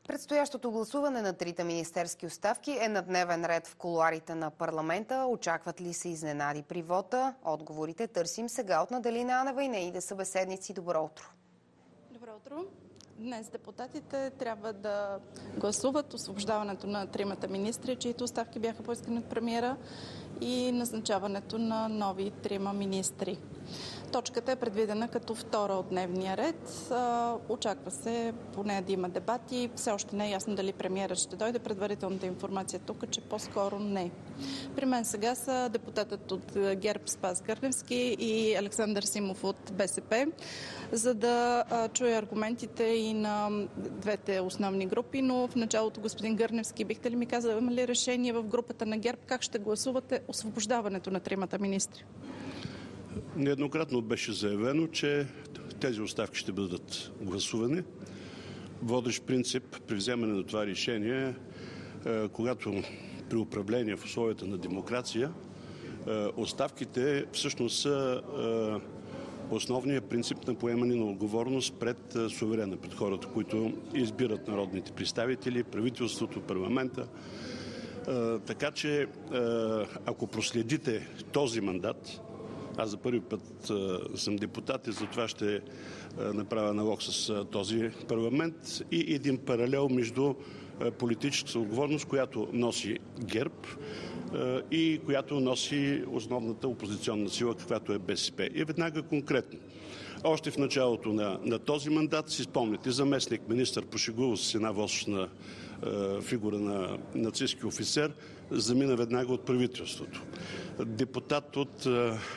Предстоящото гласуване на трите министерски оставки е на дневен ред в кулоарите на парламента. Очакват ли се изненади при вота? Отговорите търсим сега от Надалина Анева и нейните събеседници. Добро утро! Добро утро! Днес депутатите трябва да гласуват освобождаването на тримата министри, чието оставки бяха поискани от премиера, и назначаването на нови трима министри. Точката е предвидена като втора от дневния ред. Очаква се по нея да има дебати. Все още не е ясно дали премиерът ще дойде. Предварителната информация тук е, че по-скоро не. При мен сега са депутатът от ГЕРБ Спас Гърневски и Александър Симов от БСП, за да чуя аргументите и на двете основни групи. Но в началото, господин Гърневски, бихте ли ми казали, има ли решение в групата на ГЕРБ как ще гласувате освобождаването на тримата министри? Нееднократно беше заявено, че тези оставки ще бъдат гласувани. Водещ принцип при вземане на това решение, когато при управление в условията на демокрация, оставките всъщност са основният принцип на поемане на отговорност пред суверена, пред хората, които избират народните представители, правителството, парламента. Така че, ако проследите този мандат, аз за първи път съм депутат и затова ще направя налог с този парламент, и един паралел между политическа отговорност, която носи ГЕРБ и която носи основната опозиционна сила, каквато е БСП. И веднага конкретно. Още в началото на този мандат, си спомняте, заместник министър пошегува с една восъчна фигура на нацистки офицер, замина веднага от правителството. Депутат от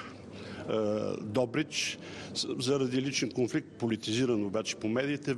Добрич, заради личен конфликт, политизиран обаче по медиите,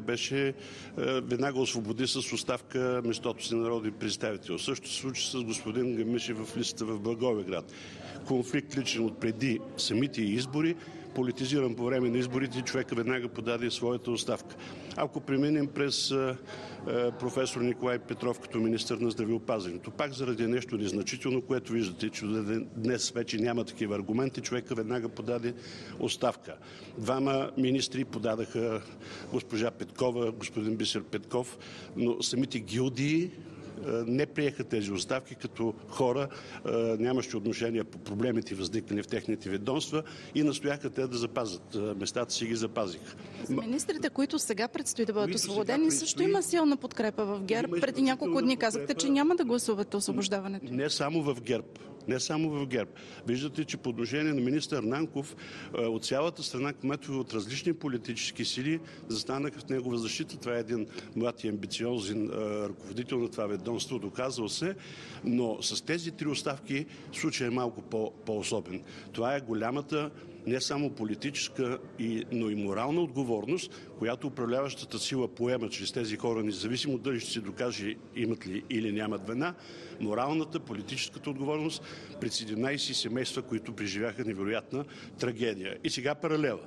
веднага освободи с оставка местото си народен представител. Също се случи с господин Гамишев в листата в Благоевград. Конфликт личен от преди самите избори, политизиран по време на изборите, човека веднага подаде своята оставка. Ако преминем през професор Николай Петров като министър на здравеопазването, пак заради нещо незначително, което виждате, че днес вече няма такива аргументи, човека веднага подаде оставка. Двама министри подадаха, госпожа Петкова, господин Бисер Петков, но самите гилдии не приеха тези оставки като хора, нямащи отношение по проблемите, възникнали в техните ведомства, и настояха те да запазят местата си, ги запазиха. За министрите, които сега предстои да бъдат освободени, също има силна подкрепа в ГЕРБ. Преди няколко дни казахте, че няма да гласувате освобождаването. Не само в ГЕРБ. Не само в ГЕРБ. Виждате, че по отношение на министър Нанков от цялата страна кметове от различни политически сили застанаха в негова защита. Това е един млад и амбициозен ръководител на това ведомство, доказал се, но с тези три оставки случай е малко по-особен. Това е голямата не само политическа, но и морална отговорност, която управляващата сила поема чрез тези хора, независимо дали ще се докаже имат ли или нямат вина, моралната, политическата отговорност пред 17 семейства, които преживяха невероятна трагедия. И сега паралела.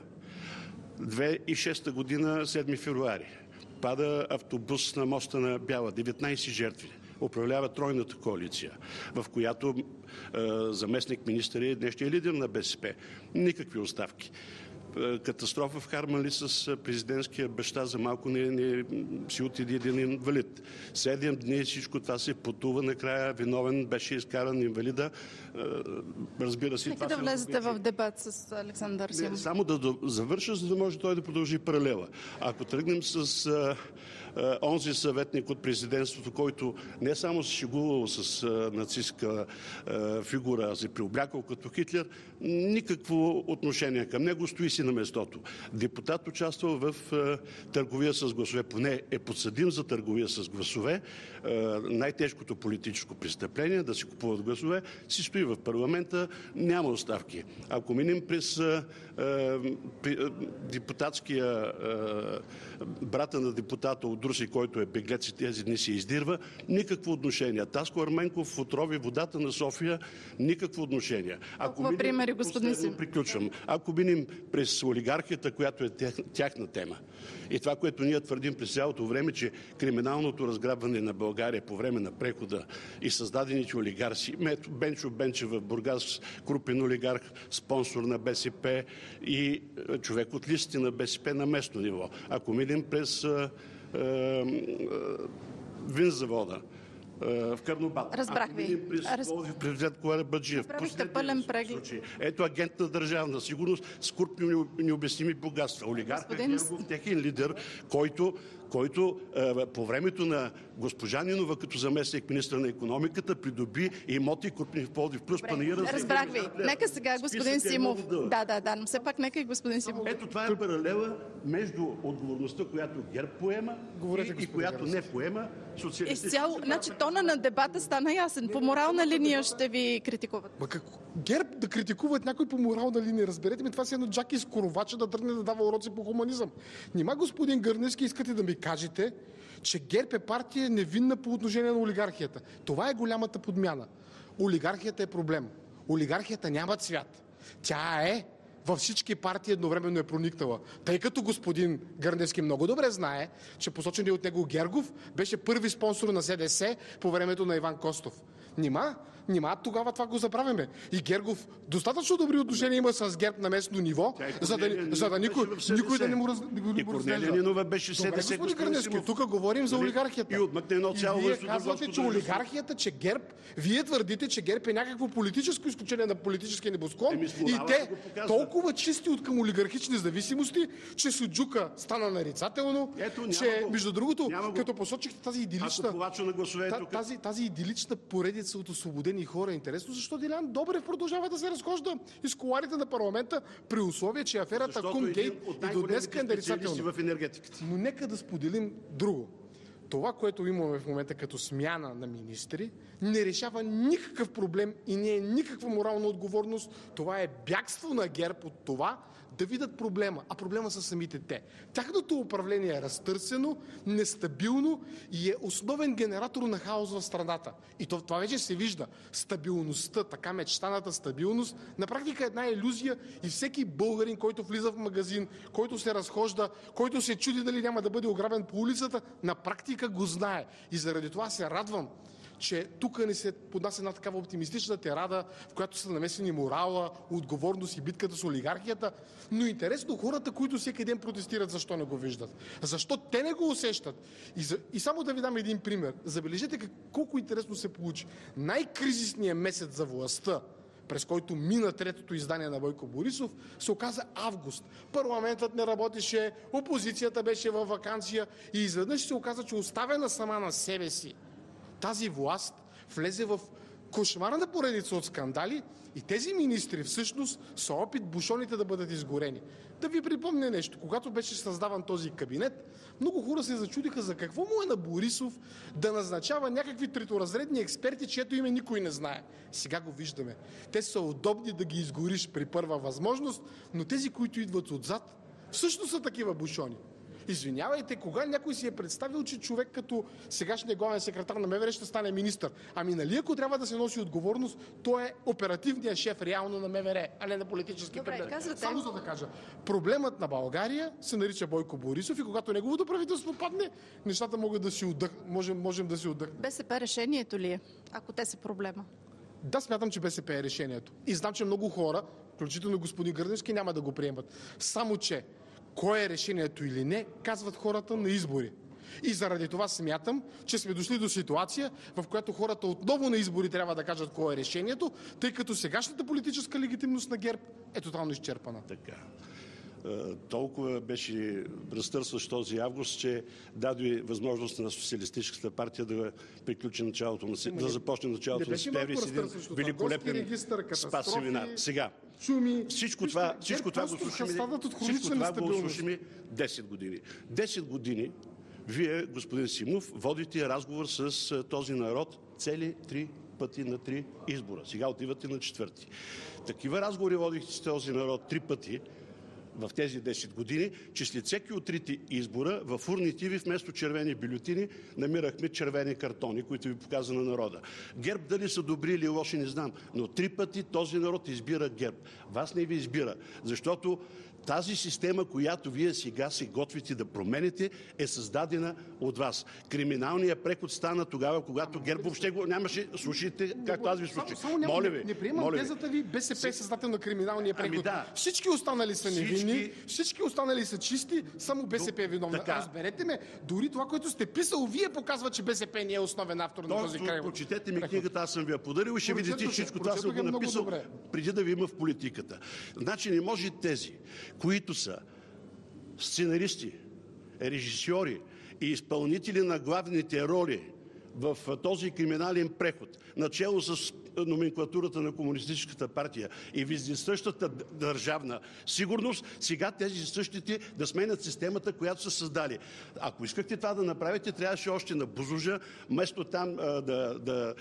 2006 година, 7 февруари. Пада автобус на моста на Бяла, 19 жертви. Управлява тройната коалиция, в която заместник министър е днешния лидер на БСП. Никакви оставки. Катастрофа в Харманли с президентския баща, за малко не си отиде един инвалид. 7 дни всичко това се потува, накрая виновен беше изкаран инвалида. Разбира се, нека да влезете в дебат с Александър Симов. Само да завърша, за да може той да продължи паралела. Ако тръгнем с онзи съветник от президентството, който не само се шегувал с нацистка фигура, се преоблякал като Хитлер, никакво отношение към него, стои си на местото. Депутат участвал в търговия с гласове, поне е подсъдим за търговия с гласове, най-тежкото политическо престъпление, да си купуват гласове, си стои в парламента, няма оставки. Ако минем през депутатския брата на депутата от Руси, който е беглец и тези дни се издирва, никакво отношение. Таско Арменков отрови водата на София, никакво отношение. Примери, господин Симов. Приключвам. Ако минем през олигархията, която е тяхна тема, и това, което ние твърдим през цялото време, че криминалното разграбване на България по време на прехода и създадените олигарси, Бенчо Бенчев в Бургас, крупен олигарх, спонсор на БСП и човек от листите на БСП на местно ниво. Ако минем през винзавода в Карнобат. Разбрах ви. Президент Карабаджиев. Направихте пълен преглед. Ето агент на държавна сигурност с крупни необясними богатства. Олигарха Гергов, техен лидер, който по времето на госпожа Нинова като заместник министър на икономиката придоби имоти крупни в Пловдив плюс панаира. Разбрах ви. Нека сега господин Симов. Да, но все пак нека и господин Симов. Ето това е паралела между отговорността, която ГЕРБ поема и която не поема социалистическата. Изцяло, значи тона на дебата стана ясен. По морална линия ще ви критикуват. ГЕРБ да критикуват някой по морална линия, разберете ми, това си едно Джаки с Коровача да тръгне да дава уроци по хуманизъм. Нима, господин Гърневски, искате да ми кажете, че ГЕРБ е партия невинна по отношение на олигархията. Това е голямата подмяна. Олигархията е проблем. Олигархията няма цвят. Тя е във всички партии едновременно е проникнала. Тъй като господин Гърневски много добре знае, че посоченият от него Гергов беше първи спонсор на СДС по времето на Иван Костов. Нима тогава това го забравяме. И Гергов достатъчно добри отношения има с ГЕРБ на местно ниво, за да никой да не му разглежда. И Корнелия Нинова беше СДС. Господин Гърневски, тук говорим за олигархията. И отмъкне едно цяло вие казвате, че олигархията, че ГЕРБ, вие твърдите, че ГЕРБ е някакво политическо изключение на политическия небосклон и те толкова чисти от към олигархични зависимости, че Суджука стана нарицателно, че между другото, като посочихте тази идилична поредица от освободени хора, интересно защо Делян Добрев продължава да се разхожда из кулоарите на парламента при условие, че аферата Кумгейт и до днес е нарицателна. Но нека да споделим друго. Това, което имаме в момента като смяна на министри, не решава никакъв проблем и не е никаква морална отговорност. Това е бягство на ГЕРБ от това да видят проблема, а проблема са самите те. Тяхното управление е разтърсено, нестабилно и е основен генератор на хаос в страната. И това вече се вижда. Стабилността, така мечтаната стабилност, на практика е една илюзия и всеки българин, който влиза в магазин, който се разхожда, който се чуди дали няма да бъде ограбен по улицата, на практика го знае. И заради това се радвам, че тук ни се поднася една такава оптимистична тирада, в която са намесени морала, отговорност и битката с олигархията. Но интересно хората, които всеки ден протестират, защо не го виждат? Защо те не го усещат? И само да ви дам един пример. Забележете колко интересно се получи. Най-кризисният месец за властта, през който мина третото издание на Бойко Борисов, се оказа август. Парламентът не работеше, опозицията беше във ваканция и изведнъж се оказа, че оставена сама на себе си, тази власт влезе в кошмарна поредица от скандали и тези министри всъщност са опит бушоните да бъдат изгорени. Да ви припомня нещо. Когато беше създаван този кабинет, много хора се зачудиха за какво му е на Борисов да назначава някакви треторазредни експерти, чието име никой не знае. Сега го виждаме. Те са удобни да ги изгориш при първа възможност, но тези, които идват отзад, всъщност са такива бушони. Извинявайте, кога някой си е представил, че човек като сегашния главен секретар на МВР ще стане министър? Ами нали, ако трябва да се носи отговорност, той е оперативният шеф реално на МВР, а не на политически кабинет. Само за да кажа, проблемът на България се нарича Бойко Борисов и когато неговото правителство падне, нещата могат да си можем да си отдъхнем. БСП решението ли е, ако те са проблема? Да, смятам, че БСП е решението. И знам, че много хора, включително господин Гърневски, няма да го приемат. Само че кое е решението или не, казват хората на избори. И заради това смятам, че сме дошли до ситуация, в която хората отново на избори трябва да кажат кое е решението, тъй като сегашната политическа легитимност на ГЕРБ е тотално изчерпана. Така. Толкова беше разтърсващ този август, че даде възможност на Социалистическата партия да приключи началото да започне началото на септември с един великолепен спас и вина. Сега, всичко това го слушаме 10 години. 10 години вие, господин Симов, водите разговор с този народ цели 3 пъти на 3 избора. Сега отивате на 4-ти. Такива разговори водихте с този народ 3 пъти в тези 10 години, че след всеки от 3 избора в урните ви вместо червени бюлетини намирахме червени картони, които ви показа на народа. ГЕРБ дали са добри или лоши, не знам, но 3 пъти този народ избира ГЕРБ. Вас не ви избира, защото Тази система, която вие сега се готвите да промените, е създадена от вас. Криминалният преход стана тогава, когато ГЕРБ въобще го нямаше. Слушайте, както аз ви слушах. Моля ви. Не приемам тезата ви, БСП е създател на криминалния преход. Да. Всички останали са невинни, всички останали са чисти, само БСП е виновна. Разберете ме, дори това, което сте писал, вие показва, че БСП не е основен автор на този край. Прочетете ми книгата, аз съм ви я подарил и ще видите, че всичко това съм го написал преди да ви има в политиката. Значи не може тези, които са сценаристи, режисьори и изпълнители на главните роли в този криминален преход, начело с номенклатурата на Комунистическата партия и вездесъщата държавна сигурност, сега тези същите да сменят системата, която са създали. Ако искахте това да направите, трябваше още на Бузлуджа, вместо там да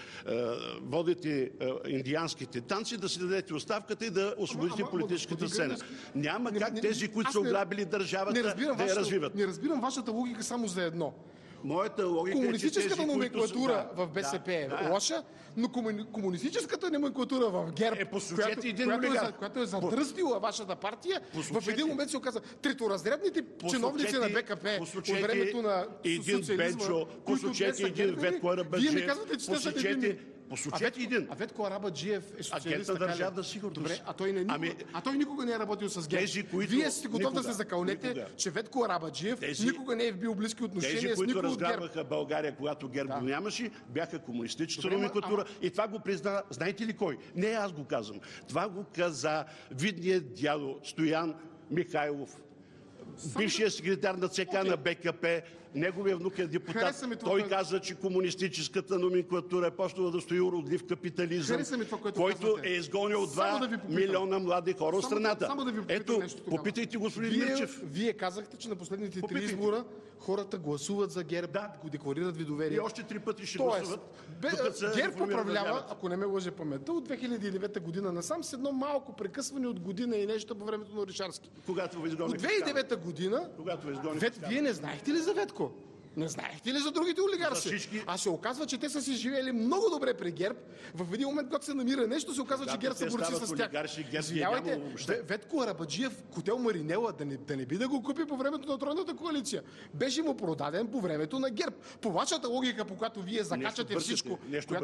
водите индианските танци, да си дадете оставката и да освободите политическата сцена. Няма как тези, които са ограбили държавата, да я развиват. Не разбирам вашата логика само за едно. Моята логика комунистическата номенклатура в БСП е лоша, но комунистическата номенклатура в ГЕРБ, която е задръстила вашата партия, в един момент се оказа треторазрядните чиновници на БКП от времето на социализма, които днес са гербери. Вие ми казвате, че те са невинни. Посочете един. А Ветко Арабаджиев е социалист. Агент на държавна сигурност. Добре, а той никога не е работил с ГЕРБ. Вие сте готов да се закълнете, че Ветко Арабаджиев никога не е бил близки отношения с никой от ГЕРБ. Тези, които разграбваха България, когато ГЕРБ го нямаше, бяха комунистическа номенклатура и това го призна, знаете ли кой? Не аз го казвам. Това го каза видният дядо Стоян Михайлов, бившият секретар на ЦК на БКП, неговия внук е депутат. Той каза, че комунистическата номенклатура е почнала да стои уродлив капитализъм, който е изгонил 2 милиона млади хора от страната. Ето, попитайте господин Мирчев. Вие казахте, че на последните 3 избора хората гласуват за ГЕРБ, го декларират ви доверие. И още 3 пъти ще гласуват. ГЕРБ управлява, ако не ме лъже паметта, от 2009 година насам с едно малко прекъсване от година и нещо по времето на Орешарски. От 2009 година, вие не знаехте ли за Ветко? Не знаехте ли за другите олигарси? А се оказва, че те са си живели много добре при ГЕРБ. В един момент, когато се намира нещо, се оказва, че ГЕРБ са борци с тях. Извинявайте, Ветко Арабаджиев, хотел Маринела, да не би да го купи по времето на Тройната коалиция. Беше му продаден по времето на ГЕРБ. По вашата логика, по която вие закачате всичко,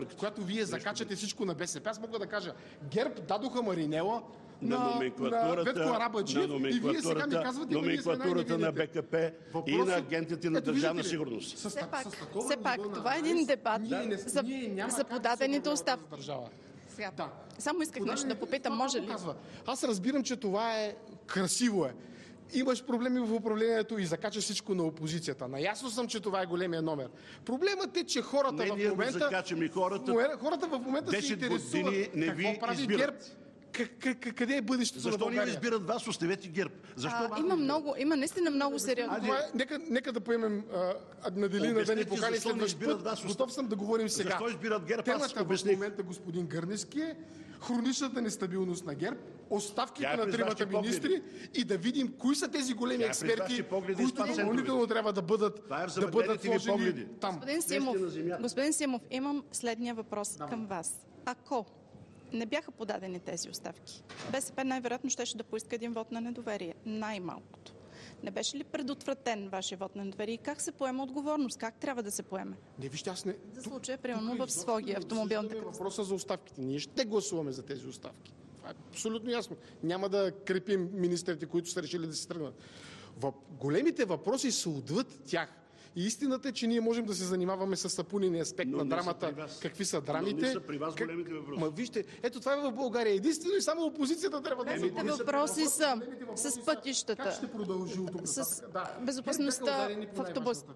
всичко на БСП, аз мога да кажа, ГЕРБ дадоха Маринела на Ветко Арабаджиев и вие сега ми казвате, номенклатурата на БКП и на агентите на държавна сигурност. Все пак, това е един дебат за подадените оставки. Само исках нещо да попитам, може ли? Аз разбирам, че това е красиво. Имаш проблеми в управлението и закачаш всичко на опозицията. Наясно съм, че това е големия номер. Проблемът е, че хората в момента се интересуват какво прави ГЕРБ. Къде е бъдещето на България? Защо не избират вас? Оставете ГЕРБ. Има наистина много сериозно. Нека да поемем Наделина да ни покани следващ път. Готов съм да говорим сега. Защо избират ГЕРБ? Темата в момента, господин Гърневски, е хроничната нестабилност на ГЕРБ, оставките на тримата министри и да видим кои са тези големи експерти, които допълнително трябва да бъдат сложени там. Господин Симов, имам следния въпрос към вас. Ако не бяха подадени тези оставки, БСП най-вероятно щеше да поиска един вод на недоверие. Най-малкото. Не беше ли предотвратен вашия вод на недоверие? Как се поема отговорност? Как трябва да се поеме? За случая, примерно в Своги автомобилната катастрофа. Въпроса за оставките. Ние ще гласуваме за тези оставки. Това е абсолютно ясно. Няма да крепим министрите, които са решили да се тръгнат. Големите въпроси са отвъд тях. И истината е, че ние можем да се занимаваме с сапунения аспект на драмата. Какви са драмите? Но не са при вас големите въпроси. Вижте, ето това е в България. Единствено и само опозицията трябва да се... Големите въпроси са с пътищата. Как ще продължи от тук? С безопасността в автобус.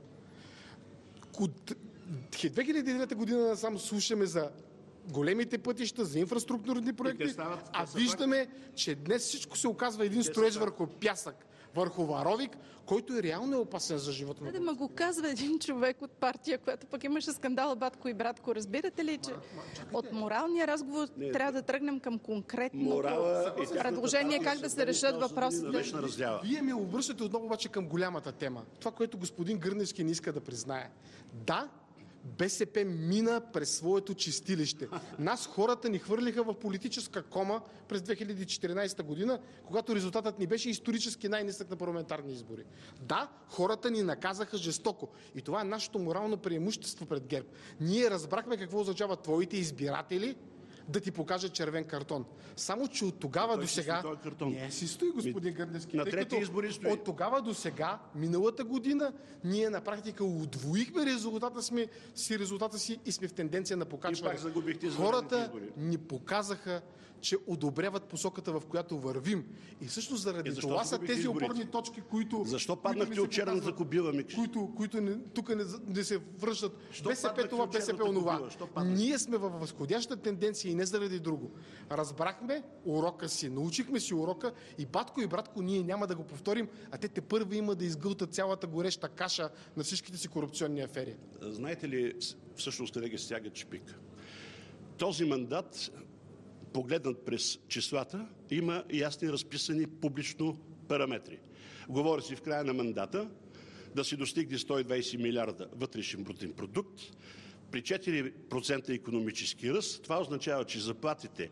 2009 година насам слушаме за големите пътища, за инфраструктурни проекти, а виждаме, че днес всичко се оказва един строеж върху пясък, върху варовик, който е реално опасен за живота на да го казва един човек от партия, която пък имаше скандала батко и братко. Разбирате ли, че от моралния разговор трябва да тръгнем към конкретно предложение как да се решат въпросите? Вие ме обръщате отново обаче към голямата тема. Това, което господин Гърневски не иска да признае. Да, БСП мина през своето чистилище. Нас хората ни хвърлиха в политическа кома през 2014 година, когато резултатът ни беше исторически най-нисък на парламентарни избори. Да, хората ни наказаха жестоко. И това е нашето морално преимущество пред ГЕРБ. Ние разбрахме какво означава твоите избиратели да ти покажат червен картон. Само че от тогава до сега... Не си стои, господин Гърневски. На трети избори стои. От тогава до сега, миналата година, ние на практика удвоихме резултата си и сме в тенденция на покачване. Хората ни показаха, че одобряват посоката, в която вървим. И също заради това са тези опорни точки, които... Защо паднахте от черната кобила, Микш? Които тук не се връщат. БСП това, БСП онова. Ние сме във възходяща тенденция и не заради друго. Разбрахме урока си, научихме си урока и батко и братко ние няма да го повторим, а те първо има да изгълтат цялата гореща каша на всичките си корупционни афери. Знаете ли, всъщност къде ги стягат шпик? Този мандат, погледнат през числата, има ясни разписани публично параметри. Говори си в края на мандата да се достигне 120 милиарда вътрешен брутен продукт, при 4% икономически ръст. Това означава, че заплатите,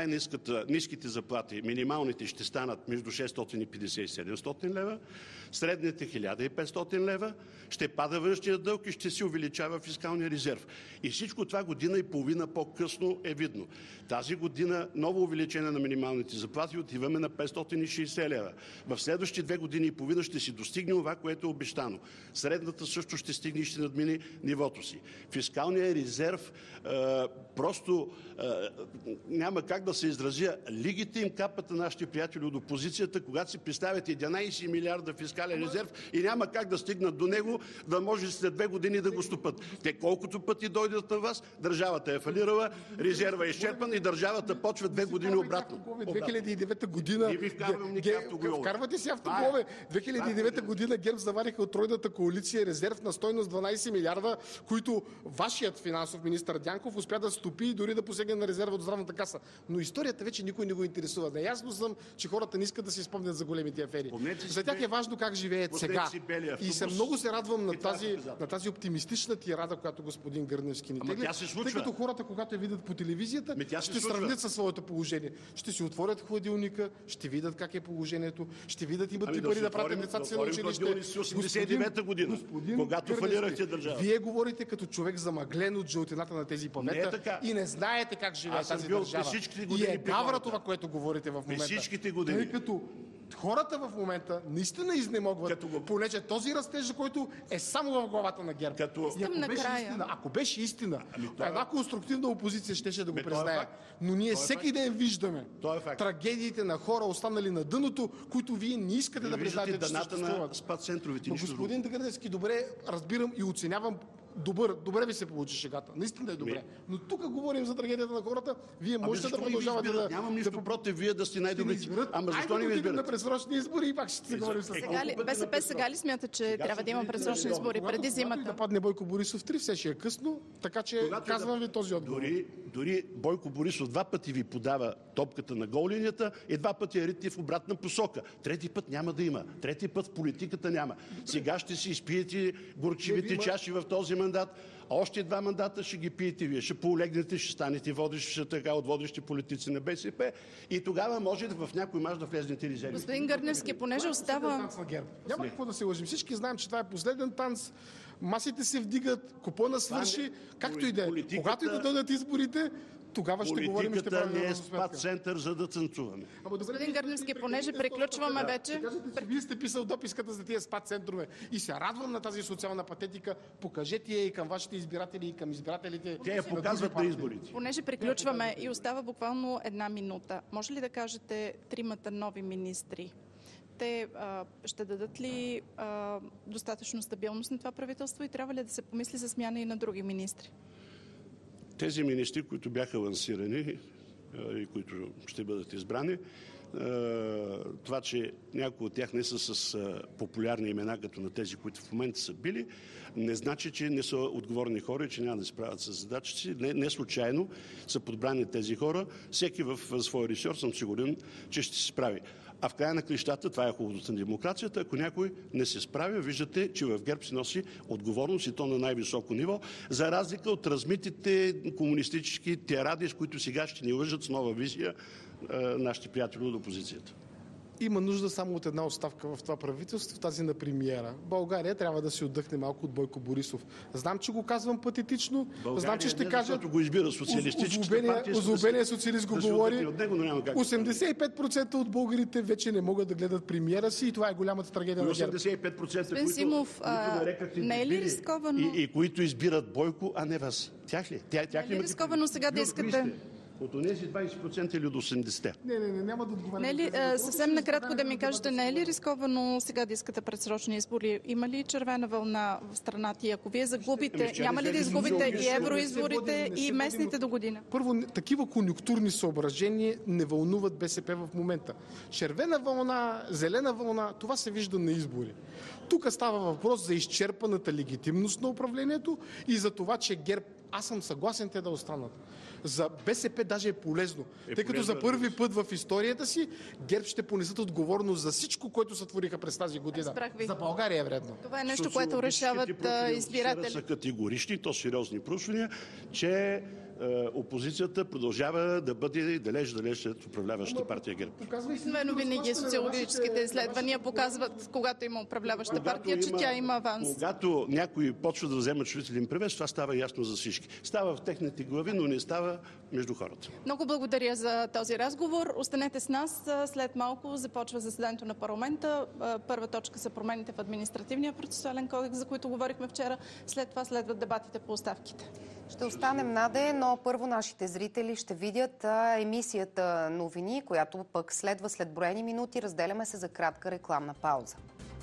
ниските заплати, минималните ще станат между 650 и 700 лева, средните 1500 лева, ще пада външния дълг и ще се увеличава фискалния резерв. И всичко това година и половина по-късно е видно. Тази година ново увеличение на минималните заплати отиваме на 560 лева. В следващите 2 години и половина ще си достигне това, което е обещано. Средната също ще стигне и ще надмине нивото си. Фискалният резерв просто няма как да се изразя. Лигите им капат на нашите приятели от опозицията, когато си представят 11 милиарда фискален резерв и няма как да стигнат до него, да може след 2 години да го стопат. Те колкото пъти дойдат на вас, държавата е фалирала, резерва е изчерпан и държавата почва 2 години обратно. 2009 година... Вкарвате си автоголове. 2009 година ГЕРБ завариха от тройната коалиция резерв на стойност 12 милиарда, които вашият финансов министър Дянков успя да стопи и дори да посегне на резерва от здравната каса. Но историята вече никой не го интересува. Наясно съм, че хората не искат да се спомнят за големите афери. За тях е важно как живеят сега. И много се радвам на тази оптимистична тирада, която господин Гърневски ни тегли. Тъй като хората, когато я видят по телевизията, ще сравнят със своето положение. Ще си отворят хладилника, ще видят как е положението, ще видят имат ли пари да пратят децата си на училище. 89-та година, когато фалирахте държава. Вие говорите като човек замъглен от жълтината на тези павета и не знаете как живее тази държава. И е гавра това, което говорите в момента. Всичките години. Тъй като хората в момента наистина изнемогват, понеже този растеж, който е само в главата на ГЕРБ. Ако беше истина, една конструктивна опозиция щеше да го признае. Но ние всеки ден виждаме трагедиите на хора, останали на дъното, които вие не искате да признаете, че съществуват. Господин Гърневски, добре разбирам и оценявам. Добре ви се получи шегата. Наистина е добре. Но тук говорим за трагедията на хората. Вие можете да продължавате да... Нямам нищо против вие да сте най-добрите. Ама защо не ви избират? На предсрочни избори и пак ще се говорим с БСП сега ли смята, че трябва да има предсрочни избори преди зимата? Да падне Бойко Борисов 3, все ще е късно, така че казвам ви този отговор. Дори Бойко Борисов 2 пъти ви подава топката на гол линията и 2 пъти я ритите в обратна посока. Трети път няма да има. Трети път в политиката няма. Сега ще си изпиете горчивите чаши в този мандат. Още 2 мандата ще ги пиете вие. Ще полегнете, ще станете от водещи политици на БСП и тогава може в някой мач да влезнете резерви. Господин Гърневски, понеже остава... Няма какво да се лъжим. Всички знаем, че това е последен танц. Масите се вдигат, купона свърши, както и да е. Когато и да дойдат изборите, тогава ще говорим и ще правим политиката не е спа-център, за да танцуваме. Господин Гърневски, понеже приключваме вече... Вие сте писал дописката за тия спа-центрове и се радвам на тази социална патетика. Покажете я и към вашите избиратели, и към избирателите. Те я показват на изборите. Понеже приключваме и остава буквално 1 минута, може ли да кажете 3 нови министри? Те ще дадат ли достатъчно стабилност на това правителство и трябва ли да се помисли за смяна и на други министри? Тези министри, които бяха лансирани и които ще бъдат избрани, това, че някои от тях не са с популярни имена, като на тези, които в момента са били, не значи, че не са отговорни хора и че няма да се справят с задачите си. Не случайно са подбрани тези хора. Всеки в своя ресор съм сигурен, че ще се справи. А в края на крещата, това е хубавото на демокрацията, ако някой не се справя, виждате, че в ГЕРБ си носи отговорност и то на най-високо ниво, за разлика от размитите комунистически тиради, с които сега ще ни лъжат с нова визия нашите приятели от опозицията. Има нужда само от една оставка в това правителство, тази на премиера. България трябва да си отдъхне малко от Бойко Борисов. Знам, че го казвам патетично. Знам, че ще кажа... Защото го избира социалистическата партия. Озлобения социалист го говори. От него, но няма как. 85% от българите вече не могат да гледат премиера си и това е голямата трагедия на ГЕРБ. 85%, Симов, не е ли рисковано? И които избират Бойко, а не вас. Тях ли? Не е ли рисковано сега да искате... От тези 20% или от 80%? Не, няма да отговарям. Не е ли, съвсем накратко да ми кажете, не е ли рисковано сега да искате предсрочни избори? Има ли червена вълна в страната и ако вие загубите, няма ли да изгубите и евроизборите и местните до година? Първо, такива конюнктурни съображения не вълнуват БСП в момента. Червена вълна, зелена вълна, това се вижда на избори. Тук става въпрос за изчерпаната легитимност на управлението и за това, че ГЕРБ, аз съм съгласен те да останат. За БСП даже е полезно, тъй като за първи път в историята си ГЕРБ ще понесат отговорност за всичко, което сътвориха през тази година. За България е вредно. Това е нещо, което решават избиратели. Са категорични, то сериозни проучвания, че опозицията продължава да бъде далеч след управляващата партия ГЕРБ. Но винаги социологическите изследвания показват, когато има управляваща партия, че тя има аванс. Когато някой почва да взема чувствителен превес, това става ясно за всички. Става в техните глави, но не става между хората. Много благодаря за този разговор. Останете с нас. След малко започва заседанието на парламента. Първа точка са промените в административния процесуален кодекс, за които говорихме вчера. След това следват дебатите по оставките. Ще останем, Наде, но първо нашите зрители ще видят емисията новини, която пък следва след броени минути. Разделяме се за кратка рекламна пауза.